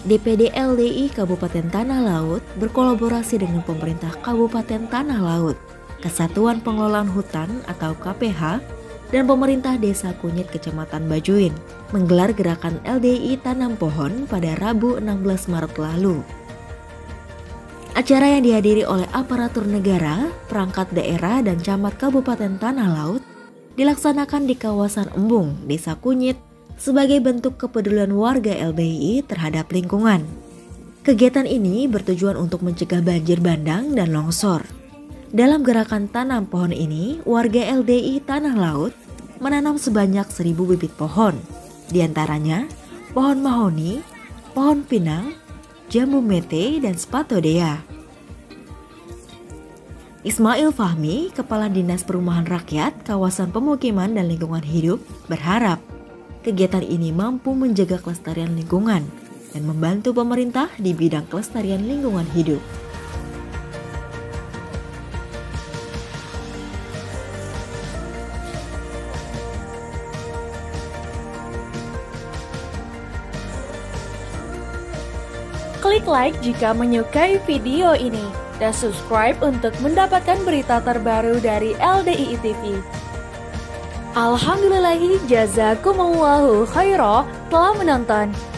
DPD LDI Kabupaten Tanah Laut berkolaborasi dengan pemerintah Kabupaten Tanah Laut, Kesatuan Pengelolaan Hutan atau KPH, dan pemerintah Desa Kunyit Kecamatan Bajuin menggelar gerakan LDI Tanam Pohon pada Rabu 16 Maret lalu. Acara yang dihadiri oleh aparatur negara, perangkat daerah, dan camat Kabupaten Tanah Laut dilaksanakan di kawasan Embung, Desa Kunyit, sebagai bentuk kepedulian warga LDI terhadap lingkungan. Kegiatan ini bertujuan untuk mencegah banjir bandang dan longsor. Dalam gerakan tanam pohon ini, warga LDI Tanah Laut menanam sebanyak 1.000 bibit pohon, diantaranya pohon mahoni, pohon pinang, jambu mete, dan spathodea. Ismail Fahmi, Kepala Dinas Perumahan Rakyat, Kawasan Pemukiman dan Lingkungan Hidup, berharap kegiatan ini mampu menjaga kelestarian lingkungan dan membantu pemerintah di bidang kelestarian lingkungan hidup. Klik like jika menyukai video ini dan subscribe untuk mendapatkan berita terbaru dari LDII TV. Alhamdulillahi jazakumullahu khairan telah menonton.